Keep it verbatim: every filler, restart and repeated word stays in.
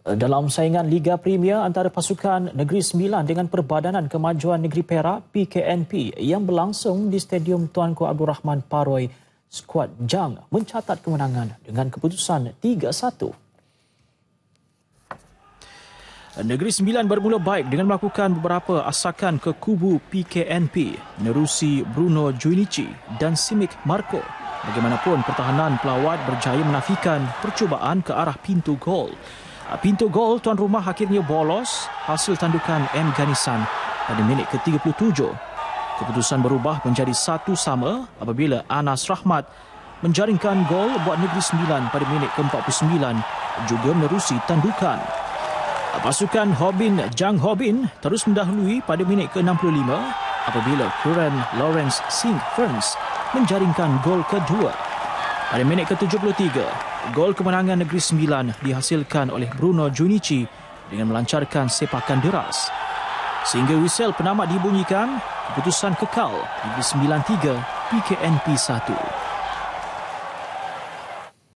Dalam saingan Liga Premier antara pasukan Negeri Sembilan dengan Perbadanan Kemajuan Negeri Perak P K N P yang berlangsung di Stadium Tuanku Abdul Rahman Paroi, skuad Jang mencatat kemenangan dengan keputusan tiga satu. Negeri Sembilan bermula baik dengan melakukan beberapa asakan ke kubu P K N P menerusi Bruno Juinichi dan Simic Marco. Bagaimanapun, pertahanan pelawat berjaya menafikan percubaan ke arah pintu gol. Pintu gol tuan rumah akhirnya bolos hasil tandukan M. Ganisan pada minit ke tiga puluh tujuh. Keputusan berubah menjadi satu sama apabila Anas Rahmat menjaringkan gol buat Negeri Sembilan pada minit ke empat puluh sembilan juga menerusi tandukan. Pasukan Hobin Jang Hobin terus mendahului pada minit ke enam puluh lima apabila Kuren Lawrence Singh Ferns menjaringkan gol kedua. Pada minit ke tujuh puluh tiga, gol kemenangan Negeri Sembilan dihasilkan oleh Bruno Juinichi dengan melancarkan sepakan deras. Sehingga whistle penamat dibunyikan, keputusan kekal Negeri Sembilan tiga, P K N P satu.